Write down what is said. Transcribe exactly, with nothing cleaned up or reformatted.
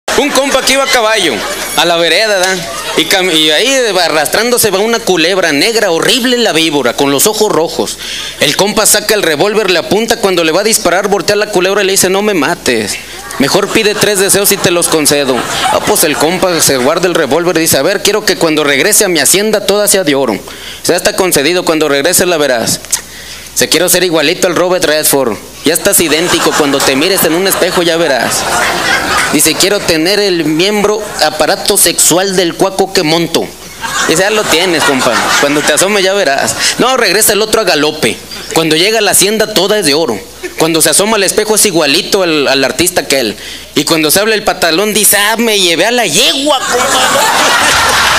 Un compa que iba a caballo, a la vereda, ¿da? Y, cam y ahí arrastrándose va una culebra negra, horrible la víbora, con los ojos rojos. El compa saca el revólver, le apunta, cuando le va a disparar, voltea la culebra y le dice: no me mates, mejor pide tres deseos y te los concedo. Ah, pues el compa se guarda el revólver y dice: a ver, quiero que cuando regrese a mi hacienda toda sea de oro. Ya está concedido, cuando regrese la verás. Se quiero ser igualito al Robert Redford. Ya estás idéntico, cuando te mires en un espejo ya verás. Dice: quiero tener el miembro, aparato sexual del cuaco que monto. Dice: ya lo tienes, compa. Cuando te asomes ya verás. No, regresa el otro a galope. Cuando llega a la hacienda toda es de oro. Cuando se asoma al espejo es igualito al, al artista que él. Y cuando se habla el pantalón dice: ah, me llevé a la yegua, compa.